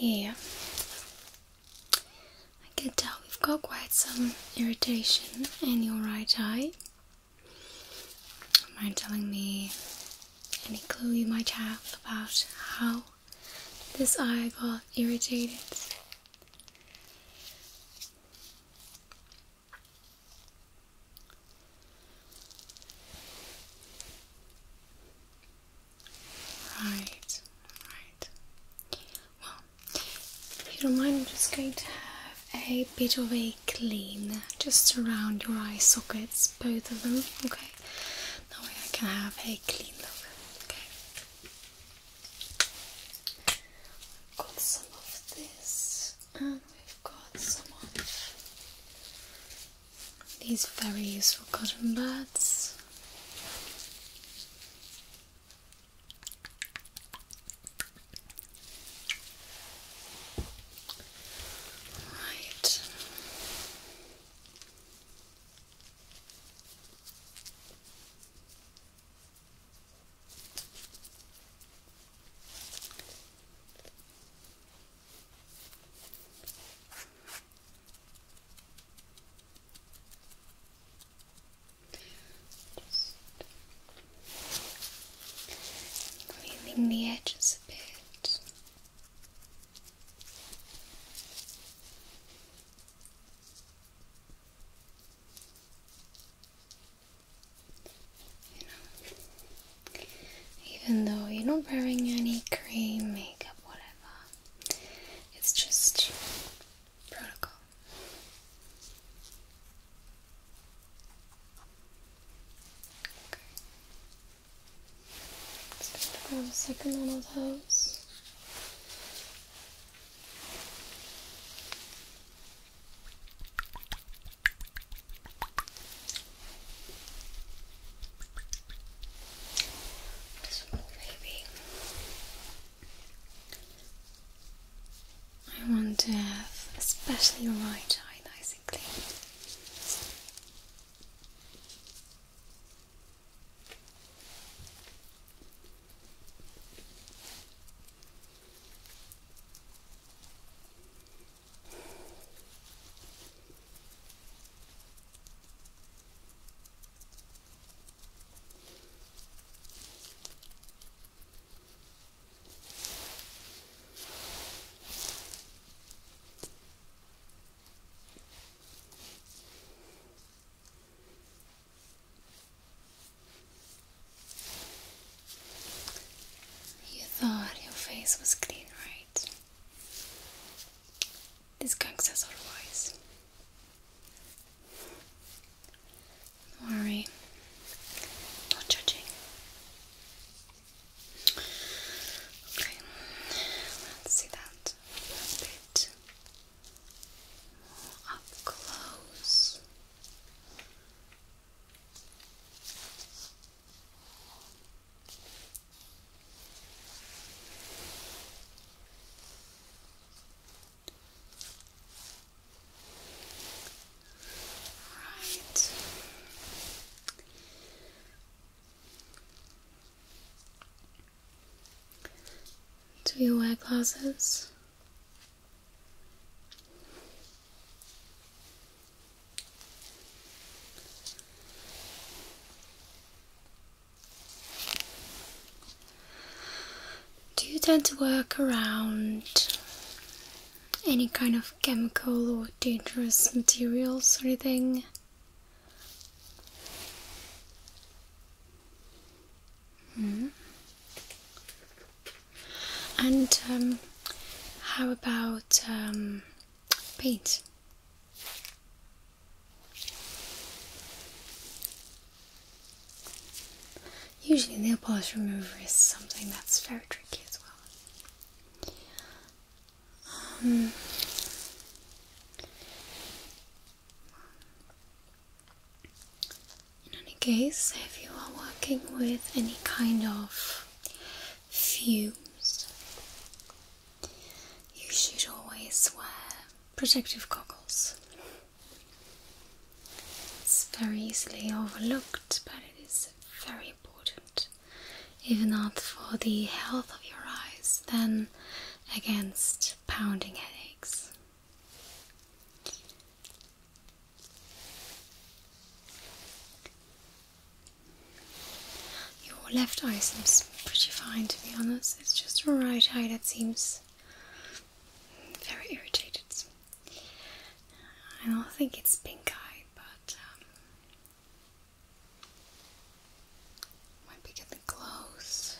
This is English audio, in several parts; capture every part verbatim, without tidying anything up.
Yeah, I can tell we've got quite some irritation in your right eye. Mind telling me any clue you might have about how this eye got irritated? Right, right. Well, if you don't mind, I'm just going to have a bit of a clean just around your eye sockets, both of them, okay? That way I can have a clean look, okay? We've got some of this, and we've got some of these very useful cotton buds. Cleaning the edges a bit. You know, even though you're not wearing any cream, makeup, whatever, it's just protocol. Just grab a second one of those. This one, baby. I want to have especially your right eye nice and clean. Thought your face was clean, right? This gunk says otherwise. Don't worry, not judging. Okay, let's see that a bit more up close. Do you wear glasses? Do you tend to work around any kind of chemical or dangerous materials or anything? Hmm. And um, how about um, paint? Usually nail polish remover is something that's very tricky as well. Um, in any case, if you are working with any kind of fumes, you should always wear protective goggles. It's very easily overlooked, but it is very important, if not for the health of your eyes, then against pounding headaches. Your left eye seems pretty fine, to be honest. It's just your right eye that seems very irritated. I don't think it's pink eye, but um, might be getting close.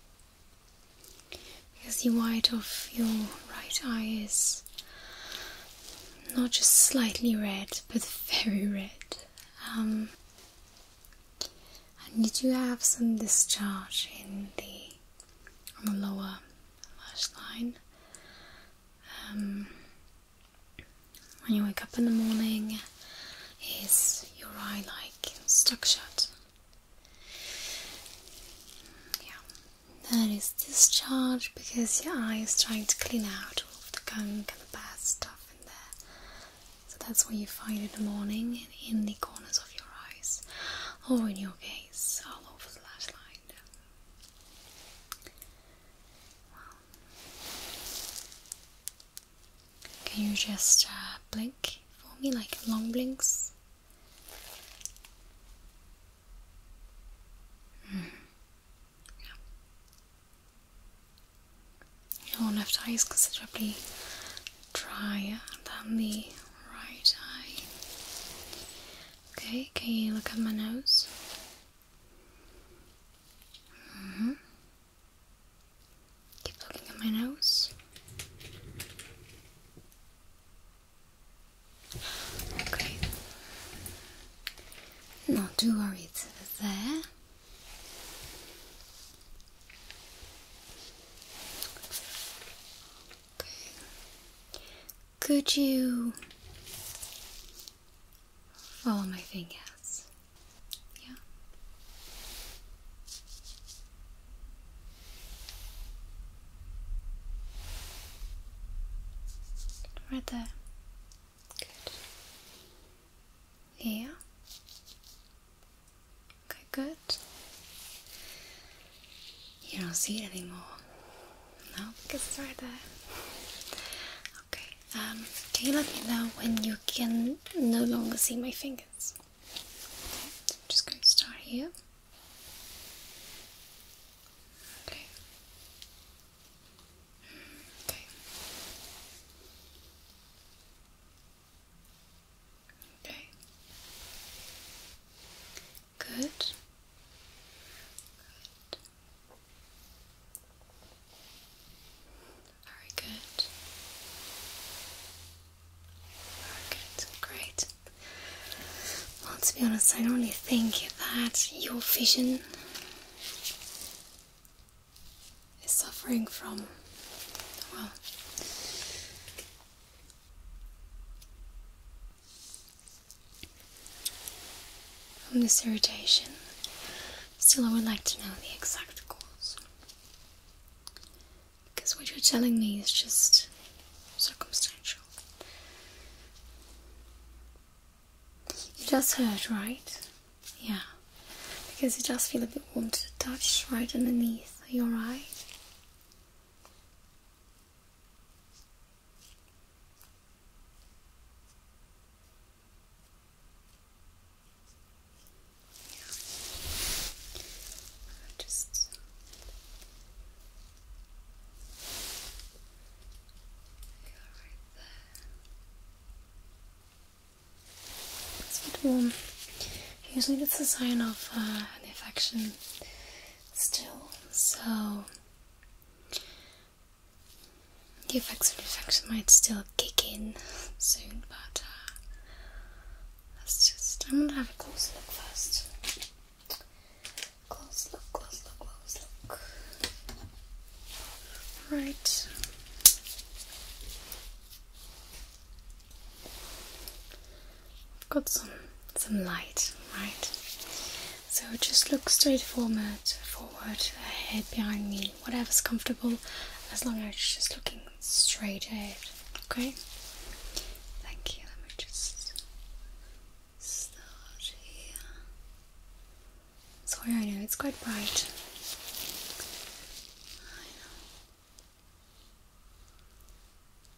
Because the white of your right eye is not just slightly red, but very red. Um, and you do have some discharge in the on the lower lash line. Um, when you wake up in the morning, is your eye like stuck shut? Yeah, that is discharge because your eye is trying to clean out all of the gunk and the bad stuff in there. So that's what you find in the morning in the corners of your eyes, or in your case, all over the lash line. Well, can you just uh, blink for me, like long blinks? Mm. Yeah. Your left eye is considerably drier than the right eye. Okay, can you look at my nose? Mm-hmm. Keep looking at my nose. Okay. Not too worried there. Okay. Could you follow my fingers? Yeah. Right there. Good. Here. Okay, good. You don't see it anymore. No, because it's right there. Okay. Um, can you let me know when you can no longer see my fingers? Okay, so I'm just going to start here. Okay. Okay. Okay. Good. Good. Very good. Very good. Great. Well, to be honest, I only think that your vision is suffering from, well, from this irritation. Still, I would like to know the exact cause, because what you're telling me is just circumstantial. It does hurt, right? Yeah, because it does feel a bit warm to the touch right underneath your eye. Just right there. It's a bit warm. Usually that's a sign of uh, an infection still, so the effects of the infection might still kick in soon, but uh, let's just, I'm gonna have a close look first. Close look, close look, close look. Right. I've got some some light, right? So just look straight forward, forward, ahead, behind me, whatever's comfortable, as long as it's just looking straight ahead, okay? Thank you. Let me just start here. Sorry, I know it's quite bright. I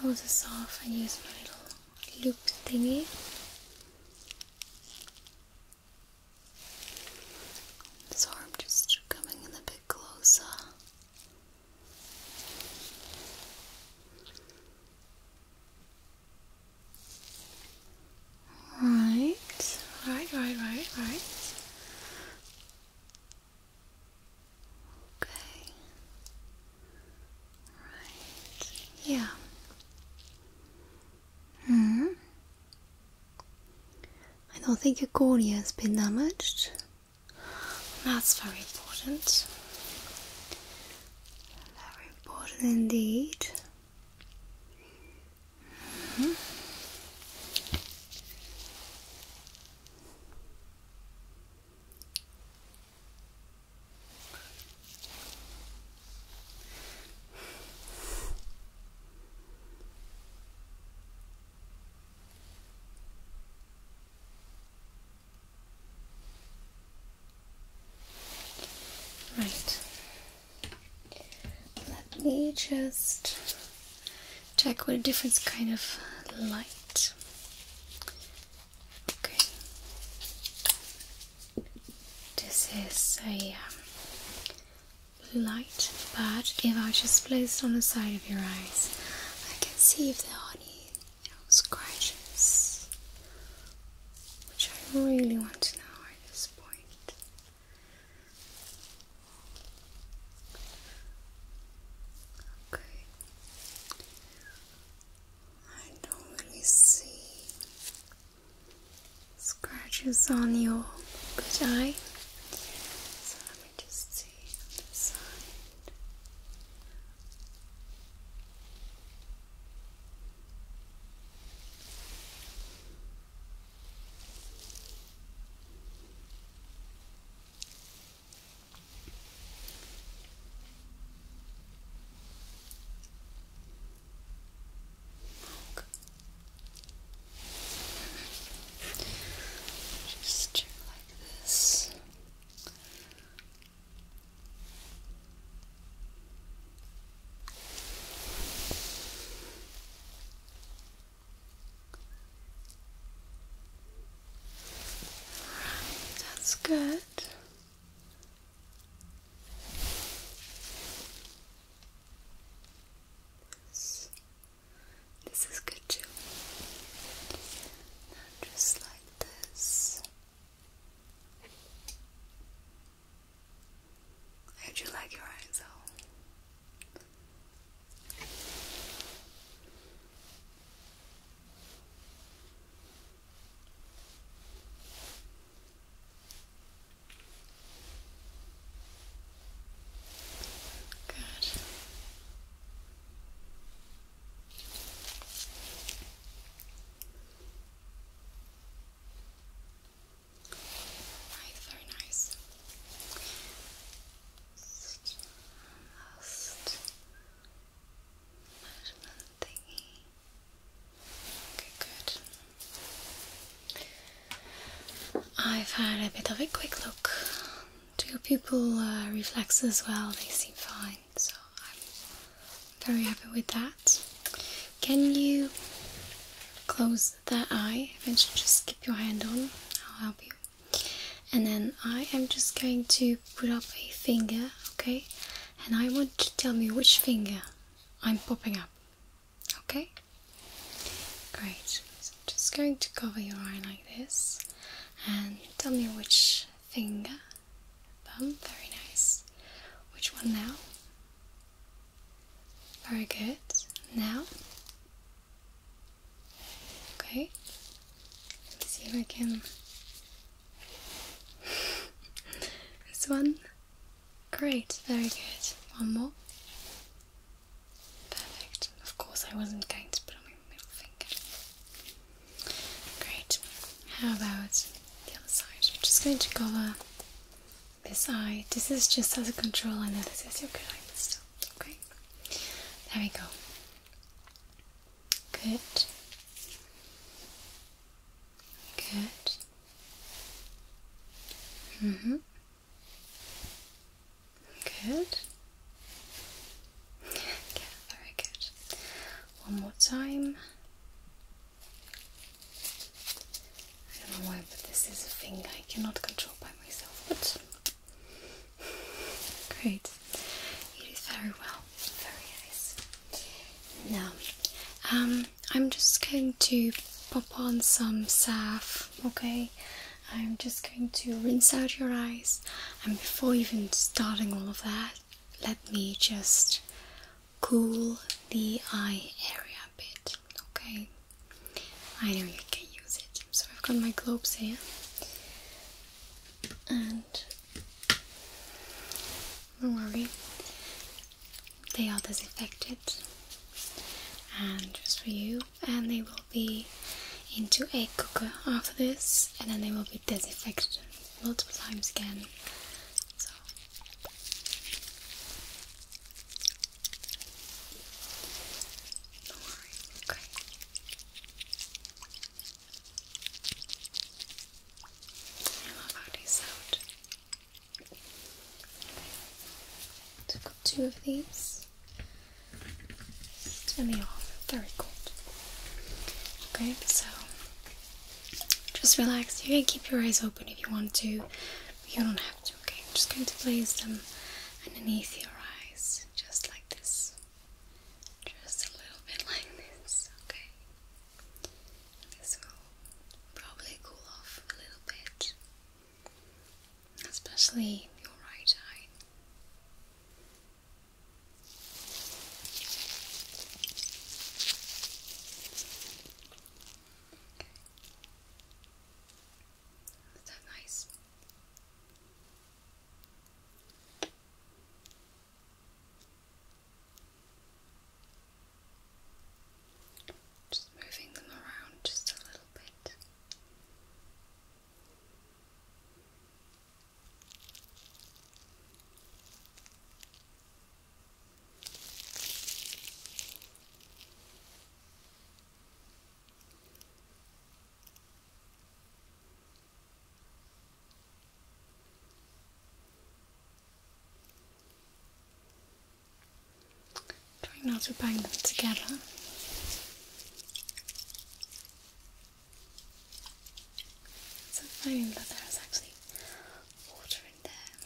close this off and use my little loop thingy. So I'm just coming in a bit closer. Right, right, right, right, right. Okay. Right. Yeah. Hmm. I don't think your cornea has been damaged. That's very important. Very important indeed. Mm-hmm. Right. Let me just check what a different kind of light. Okay. This is a um, blue light, but if I just place it on the side of your eyes, I can see if there are any, you know, scratches, which I really want to know at this point. I don't really see scratches on your good eye, so let me just see on this side. Just check like this. Right, that's good. This, this is good too. Now just like this. How'd you like your eyes out? Good. Right, very nice. Just last measurement thingy. Okay, good. I've had a bit of a quick look to your pupil uh, reflexes as well. They seem fine, so I'm very happy with that. Can you close that eye and just keep your hand on? I'll help you. And then I am just going to put up a finger, okay? And I want you to tell me which finger I'm popping up, okay? Great. So I'm just going to cover your eye like this. And tell me which finger. Thumb, very nice. Which one now? Very good. Now. Okay. Let me see if I can. This one. Great, very good. One more. Perfect. Of course, I wasn't going to put on my middle finger. Great. How about the other side? I'm just going to cover this eye. This is just as a control. I know this is your good eye, but still. Okay. There we go. Good. Good. Mm-hmm. Good. Yeah, very good. one more time. I don't know why, but this is a thing I cannot control by myself, but great. You did very well. Very nice. Now, um, I'm just going to pop on some salf, okay? I'm just going to rinse out your eyes, and before even starting all of that, let me just cool the eye area a bit, okay? I know you can use it. So I've got my globes here, and don't worry, they are disinfected, and just for you, and they will be into a cooker after this, and then they will be disinfected multiple times again. So don't worry. Okay. I love how they sound. Okay. So I've got two of these, and they are very cold. Okay, so just relax. You can keep your eyes open if you want to, but you don't have to, okay? I'm just going to place them underneath your eyes, just like this. Just a little bit like this, okay? This will probably cool off a little bit, especially your right eye. Just moving them around just a little bit. Trying not to bang them together. So I'm finding that there's actually water in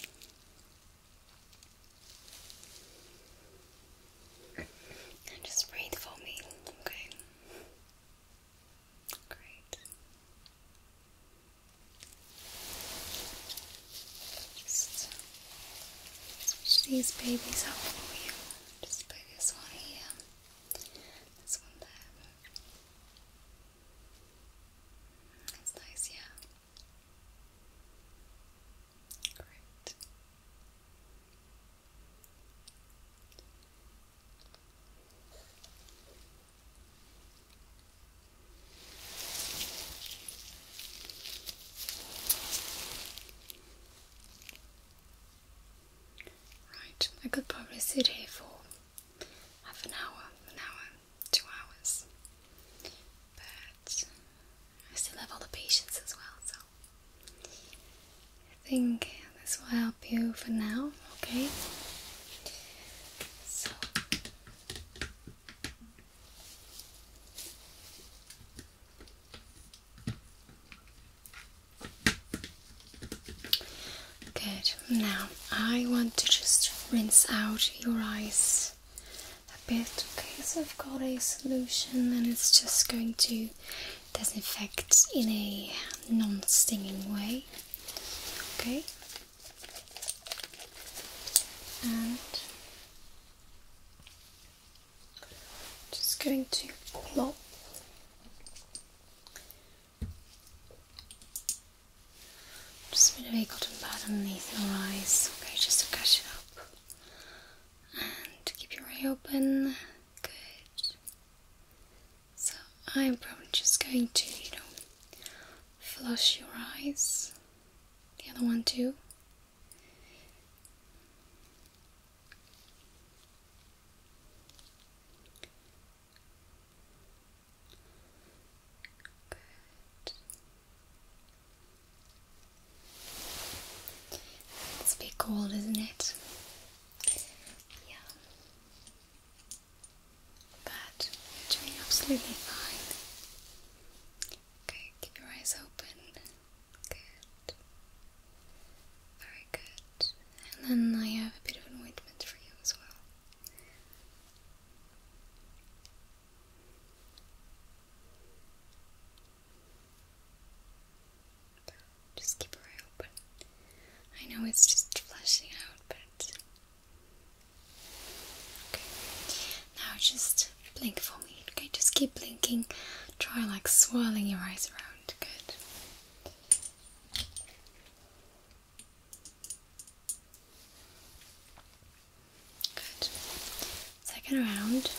there. And just breathe for me, okay? Great. Just switch these babies up for you. Just put this one here, this one there. That's nice, yeah. Great. Right, I could probably sit here for half an hour, an hour, two hours, but I still have all the patience as well, so I think this will help you for now, okay? So good. Now I want to just rinse out your eyes a bit, okay? So I've got a solution, and it's just going to disinfect in a non-stinging way, okay? And just going to plop just a bit of a cotton pad underneath your eyes, okay, just to catch it up. And keep your eye open. Good. So I'm probably just going to, you know, flush your eyes. The other one too. Good. It's a bit cold, isn't it? Yeah. But completely fine. Okay, keep your eyes open. Good. Very good. And then I have a bit of an ointment for you as well. Just keep your eye open. I know it's just flashing out, but... Okay. Now just blink for me. Okay, just keep blinking. Try like swirling your eyes around. Good. Good. Second round.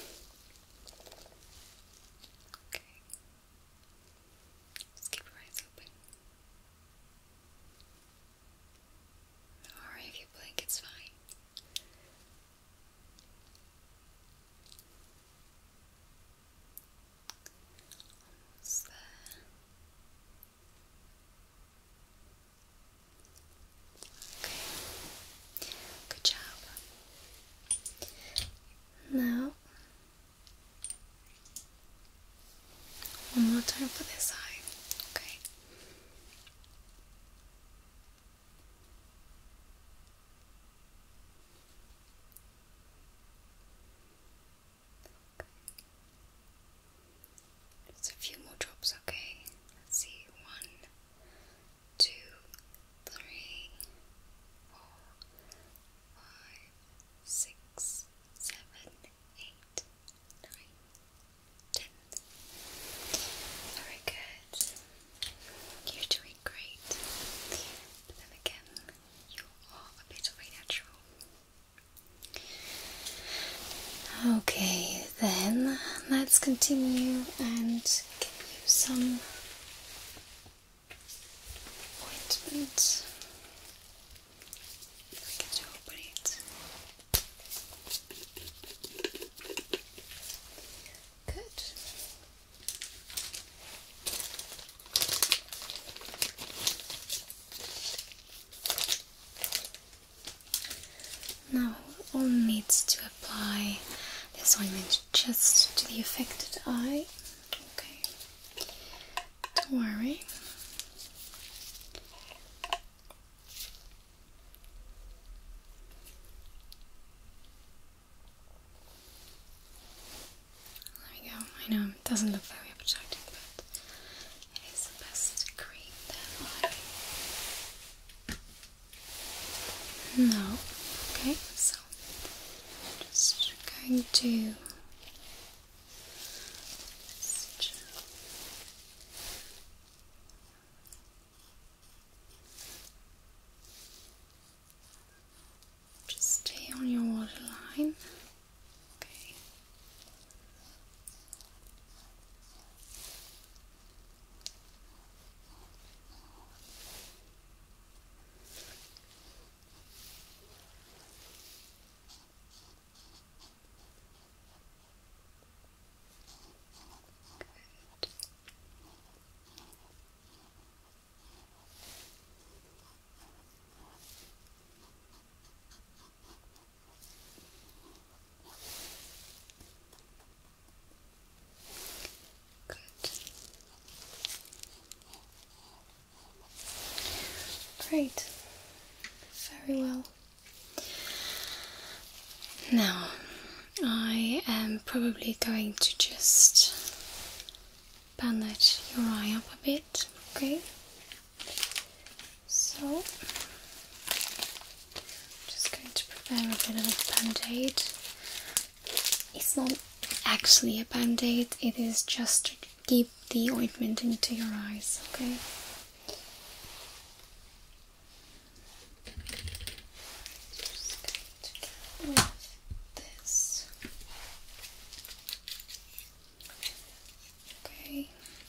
Okay. Just keep your eyes open. Or if you blink, it's fine. Almost there. Okay. Good job. Now, one more time for this eye. Okay. Just a few more drops, okay? Let's see. One, two, three, four, five, six, seven, eight, nine, ten. Very good. You're doing great. But then again, you are a bit of a natural. Okay, then let's continue and give you some ointment. If I get to open it. Good. Now we'll all need to apply this ointment just to the affected eye. Okay. Don't worry. There we go. I know it doesn't look very appetizing, but it is the best cream that I know. Okay, so just going to just just stay on your waterline. Okay. Great. Very well. Now, I am probably going to just bandage your eye up a bit, okay? So, just going to prepare a bit of a band-aid. It's not actually a band-aid, it is just to keep the ointment into your eyes, okay? Just going to get with this. Okay.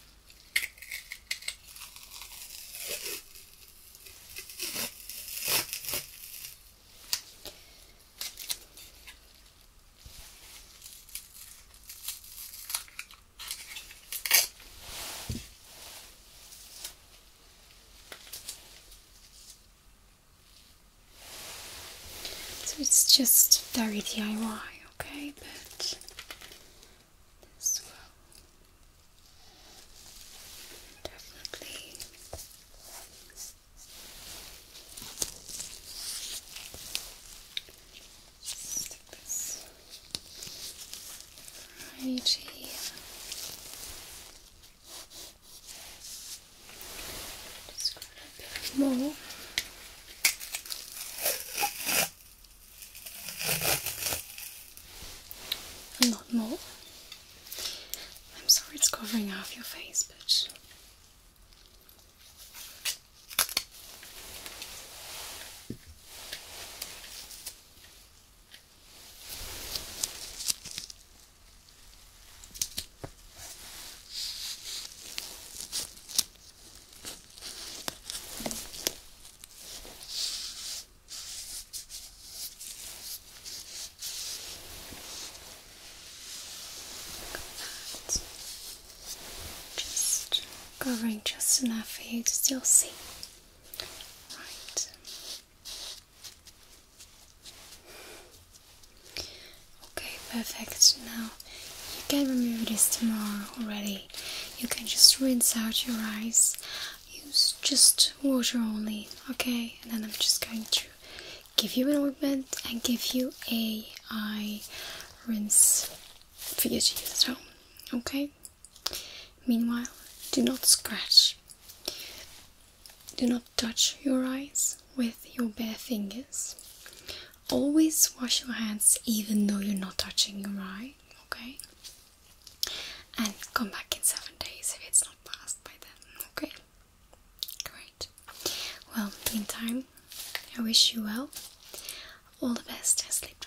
So it's just very D I Y, okay, but this will energy. Just grab a bit more. A lot more. I'm sorry it's covering half your face, but just covering just enough for you to still see. Right. Okay, perfect. Now you can remove this tomorrow already. You can just rinse out your eyes. Use just water only, okay? And then I'm just going to give you an ointment and give you a eye rinse for you to use at home, okay? Meanwhile, do not scratch. Do not touch your eyes with your bare fingers. Always wash your hands even though you're not touching your eye, okay? And come back in seven days if it's not passed by then, okay? Great. Well, meantime, I wish you well. All the best and sleep